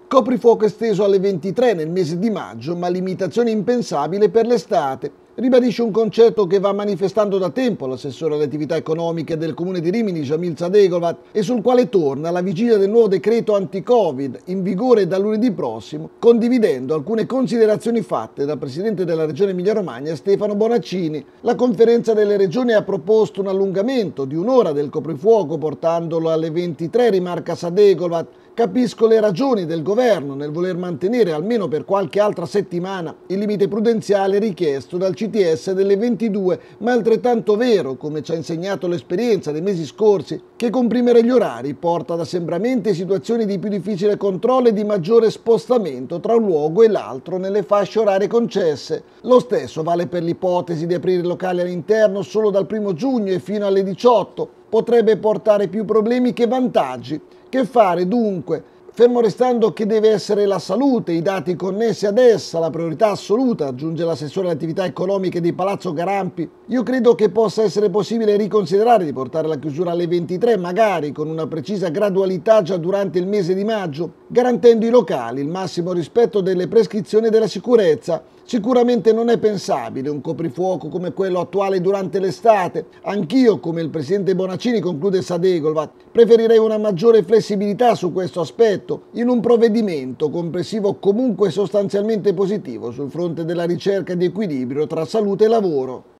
Coprifuoco esteso alle 23 nel mese di maggio, ma limitazione impensabile per l'estate. Ribadisce un concetto che va manifestando da tempo l'assessore alle attività economiche del comune di Rimini, Jamil Zadegovat, e sul quale torna alla vigilia del nuovo decreto anti-Covid, in vigore da lunedì prossimo, condividendo alcune considerazioni fatte dal presidente della regione Emilia-Romagna, Stefano Bonaccini. La conferenza delle regioni ha proposto un allungamento di un'ora del coprifuoco, portandolo alle 23, rimarca Zadegovat. Capisco le ragioni del governo nel voler mantenere almeno per qualche altra settimana il limite prudenziale richiesto dal CTS delle 22, ma è altrettanto vero, come ci ha insegnato l'esperienza dei mesi scorsi, che comprimere gli orari porta ad assembramenti e situazioni di più difficile controllo e di maggiore spostamento tra un luogo e l'altro nelle fasce orarie concesse. Lo stesso vale per l'ipotesi di aprire locali all'interno solo dal 1 giugno e fino alle 18. Potrebbe portare più problemi che vantaggi. Che fare dunque? Fermo restando che deve essere la salute, i dati connessi ad essa, la priorità assoluta, aggiunge l'assessore alle attività economiche di Palazzo Garampi, io credo che possa essere possibile riconsiderare di portare la chiusura alle 23, magari con una precisa gradualità già durante il mese di maggio, garantendo ai locali il massimo rispetto delle prescrizioni della sicurezza. Sicuramente non è pensabile un coprifuoco come quello attuale durante l'estate. Anch'io, come il presidente Bonaccini, conclude Zadegovat, preferirei una maggiore flessibilità su questo aspetto, in un provvedimento complessivo comunque sostanzialmente positivo sul fronte della ricerca di equilibrio tra salute e lavoro.